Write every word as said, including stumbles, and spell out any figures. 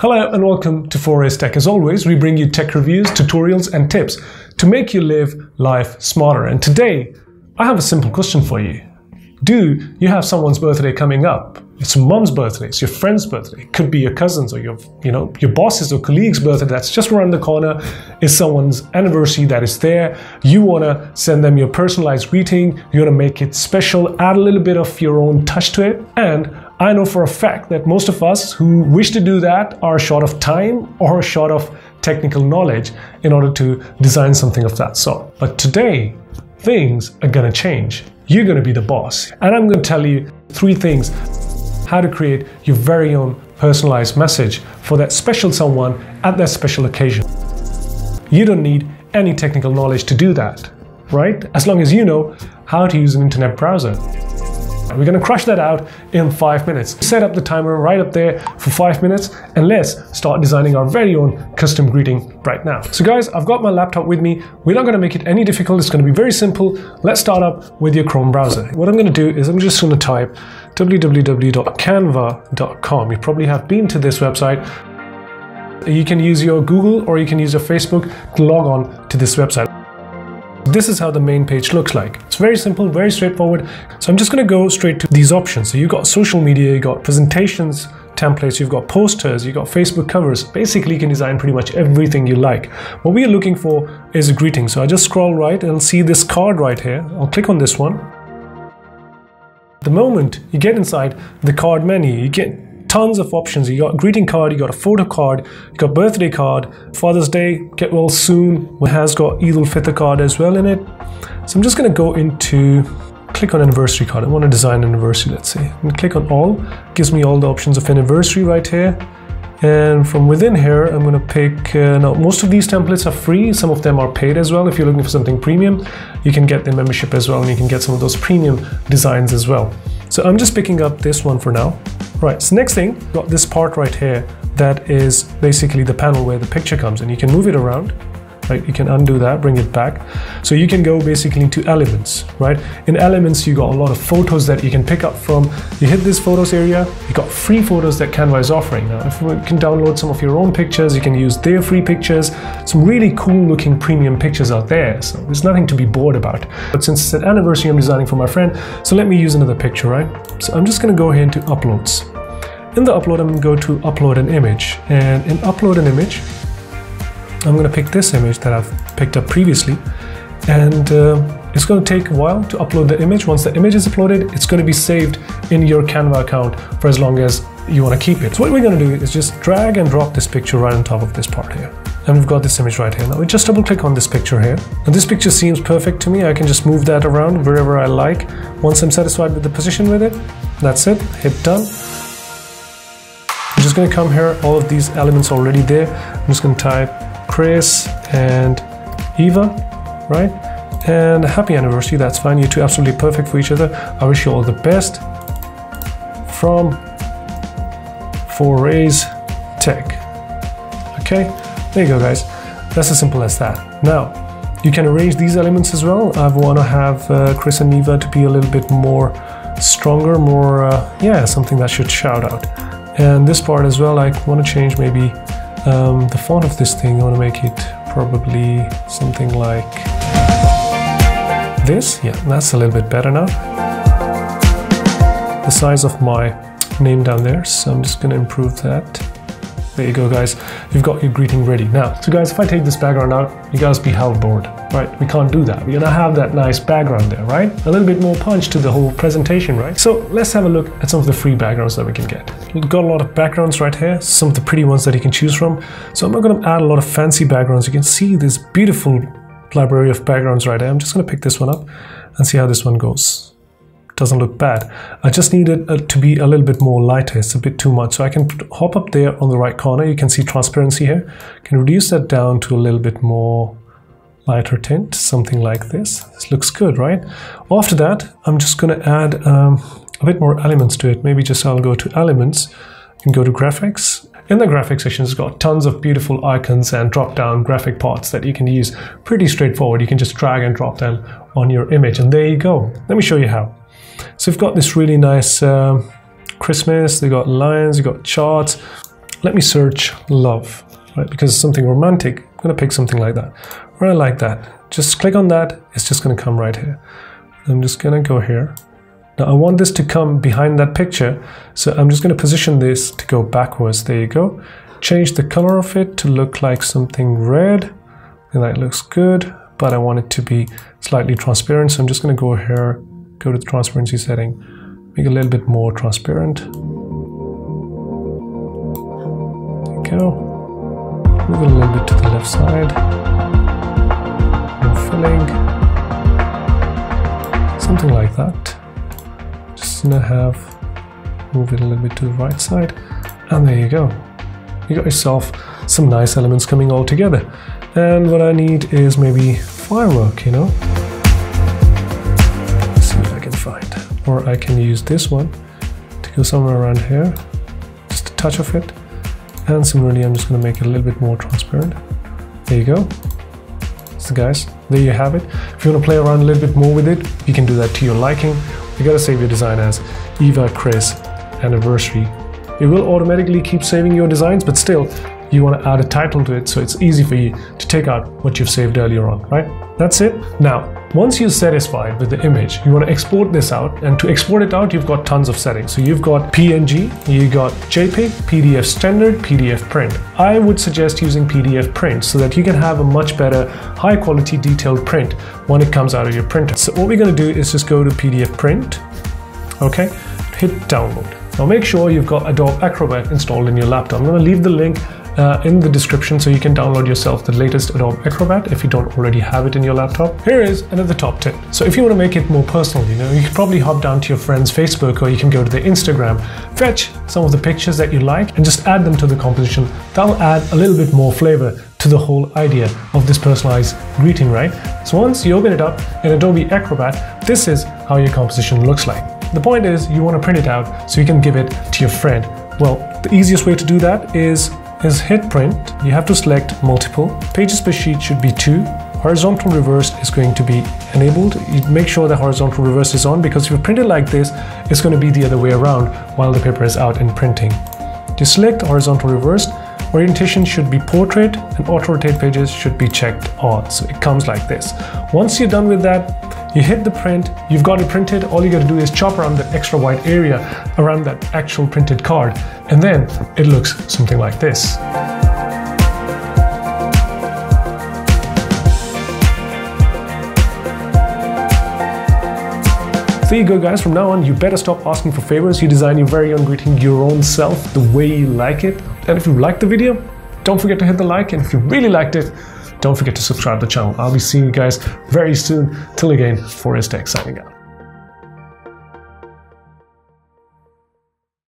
Hello and welcome to four A's Tech. As always, we bring you tech reviews, tutorials and tips to make you live life smarter. And today, I have a simple question for you. Do you have someone's birthday coming up? It's your mom's birthday, it's your friend's birthday. It could be your cousin's or your, you know, your boss's or colleague's birthday that's just around the corner. It's someone's anniversary that is there. You want to send them your personalized greeting. You want to make it special, add a little bit of your own touch to it. And I know for a fact that most of us who wish to do that are short of time or short of technical knowledge in order to design something of that sort. But today, things are going to change. You're going to be the boss. And I'm going to tell you three things how to create your very own personalized message for that special someone at that special occasion. You don't need any technical knowledge to do that, right? As long as you know how to use an internet browser. We're going to crush that out in five minutes. Set up the timer right up there for five minutes and let's start designing our very own custom greeting right now. So guys, I've got my laptop with me. We're not going to make it any difficult. It's going to be very simple. Let's start up with your Chrome browser. What I'm going to do is I'm just going to type w w w dot canva dot com. You probably have been to this website. You can use your Google or you can use your Facebook to log on to this website. This is how the main page looks like. It's very simple, very straightforward. So I'm just going to go straight to these options. So you've got social media, you've got presentations, templates, you've got posters, you've got Facebook covers. Basically, you can design pretty much everything you like. What we are looking for is a greeting. So I just scroll right and see this card right here. I'll click on this one. The moment you get inside the card menu, you get tons of options. You got a greeting card, you got a photo card, you got birthday card, Father's Day, get well soon. It has got Eid al-Fitr card as well in it. So I'm just going to go into, click on anniversary card. I want to design an anniversary, let's say. And click on all, gives me all the options of anniversary right here. And from within here, I'm going to pick, uh, now most of these templates are free, some of them are paid as well. If you're looking for something premium, you can get the membership as well, and you can get some of those premium designs as well. So I'm just picking up this one for now. Right, so next thing, got this part right here that is basically the panel where the picture comes, and you can move it around. Right, you can undo that, bring it back. So you can go basically into elements, right? In elements, you got a lot of photos that you can pick up from. You hit this photos area, you got free photos that Canva is offering. Now, if you can download some of your own pictures, you can use their free pictures, some really cool looking premium pictures out there. So there's nothing to be bored about. But since it's an anniversary I'm designing for my friend, so let me use another picture, right? So I'm just gonna go ahead to uploads. In the upload, I'm gonna go to upload an image. And in upload an image, I'm going to pick this image that I've picked up previously, and uh, it's going to take a while to upload the image. Once the image is uploaded, it's going to be saved in your Canva account for as long as you want to keep it. So what we're going to do is just drag and drop this picture right on top of this part here. And we've got this image right here. Now we just double click on this picture here. And this picture seems perfect to me. I can just move that around wherever I like. Once I'm satisfied with the position with it, that's it. Hit done. I'm just going to come here, all of these elements already there. I'm just going to type Chris and Eva, right? And happy anniversary, that's fine. You two are absolutely perfect for each other. I wish you all the best from four A's Tech. Okay, there you go, guys. That's as simple as that. Now, you can arrange these elements as well. I want to have uh, Chris and Eva to be a little bit more stronger, more, uh, yeah, something that should shout out. And this part as well, I want to change maybe Um, the font of this thing. I want to make it probably something like this. Yeah, that's a little bit better now. The size of my name down there, so I'm just going to improve that. There you go, guys. You've got your greeting ready. Now, so guys, if I take this background out, you guys be hell bored, right? We can't do that. We're going to have that nice background there, right? A little bit more punch to the whole presentation, right? So let's have a look at some of the free backgrounds that we can get. We've got a lot of backgrounds right here, some of the pretty ones that you can choose from. So I'm not going to add a lot of fancy backgrounds. You can see this beautiful library of backgrounds right there. I'm just going to pick this one up and see how this one goes. Doesn't look bad. I just need it uh, to be a little bit more lighter. It's a bit too much. So I can hop up there on the right corner. You can see transparency here. Can reduce that down to a little bit more lighter tint, something like this. This looks good, right? After that, I'm just going to add um, a bit more elements to it. Maybe just I'll go to elements and go to graphics. In the graphics section, it's got tons of beautiful icons and drop-down graphic parts that you can use. Pretty straightforward. You can just drag and drop them on your image, and there you go. Let me show you how. So we've got this really nice uh, Christmas, they got lines, you got charts. let me search love, right? Because it's something romantic, I'm gonna pick something like that. Or I like that. Just click on that, it's just gonna come right here. I'm just gonna go here. Now I want this to come behind that picture, so I'm just gonna position this to go backwards. There you go. Change the color of it to look like something red, and that looks good, but I want it to be slightly transparent, so I'm just gonna go here, go to the transparency setting, make it a little bit more transparent. There you go. Move it a little bit to the left side. More filling. Something like that. Just gonna have, move it a little bit to the right side. And there you go. You got yourself some nice elements coming all together. And what I need is maybe firework, you know? Let's see what I can find. Or I can use this one to go somewhere around here. Just a touch of it. And similarly, I'm just gonna make it a little bit more transparent. There you go. So guys, there you have it. If you wanna play around a little bit more with it, you can do that to your liking. You gotta save your design as Eva Chris Anniversary. It will automatically keep saving your designs, but still, you want to add a title to it so it's easy for you to take out what you've saved earlier on, right? That's it. Now, once you're satisfied with the image, you want to export this out, and to export it out, you've got tons of settings. So you've got P N G, you got JPEG, P D F standard, P D F print. I would suggest using P D F print so that you can have a much better, high quality detailed print when it comes out of your printer. So what we're going to do is just go to P D F print, okay, hit download. Now make sure you've got Adobe Acrobat installed in your laptop. I'm going to leave the link uh, in the description so you can download yourself the latest Adobe Acrobat if you don't already have it in your laptop. Here is another top tip. So if you want to make it more personal, you know, you can probably hop down to your friend's Facebook, or you can go to their Instagram, fetch some of the pictures that you like and just add them to the composition. That'll add a little bit more flavor to the whole idea of this personalized greeting, right? So once you open it up in Adobe Acrobat, this is how your composition looks like. The point is, you want to print it out so you can give it to your friend. Well, the easiest way to do that is, is hit print. You have to select multiple. Pages per sheet should be two. Horizontal reverse is going to be enabled. You make sure the horizontal reverse is on, because if you print it like this, it's going to be the other way around while the paper is out and printing. You select horizontal reverse. Orientation should be portrait, and auto rotate pages should be checked on. So it comes like this. Once you're done with that, you hit the print, you've got it printed. All you got to do is chop around the extra white area around that actual printed card, and then it looks something like this. There you go, guys. From now on, you better stop asking for favors. You design your very own greeting your own self, the way you like it. And if you liked the video, don't forget to hit the like. And if you really liked it, don't forget to subscribe to the channel. I'll be seeing you guys very soon. Till again, Forest Tech signing out.